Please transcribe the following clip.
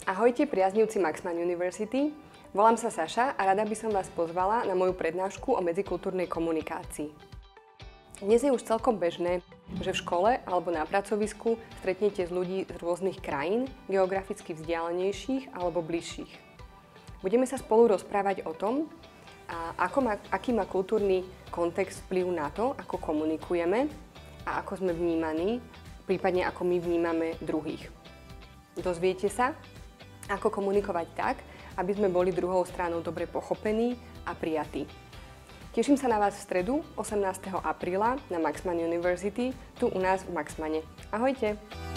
Ahojte priaznivci Maxman University, volám sa Saša a rada by som vás pozvala na moju prednášku o medzikultúrnej komunikácii. Dnes je už celkom bežné, že v škole alebo na pracovisku stretnete s ľudí z rôznych krajín, geograficky vzdialenejších alebo bližších. Budeme sa spolu rozprávať o tom, aký má kultúrny kontext vplyv na to, ako komunikujeme a ako sme vnímaní, prípadne ako my vnímame druhých. Dozviete sa, ako komunikovať tak, aby sme boli druhou stranou dobre pochopení a prijatí. Teším sa na vás v stredu 18. apríla na Maxman University, tu u nás v Maxmane. Ahojte!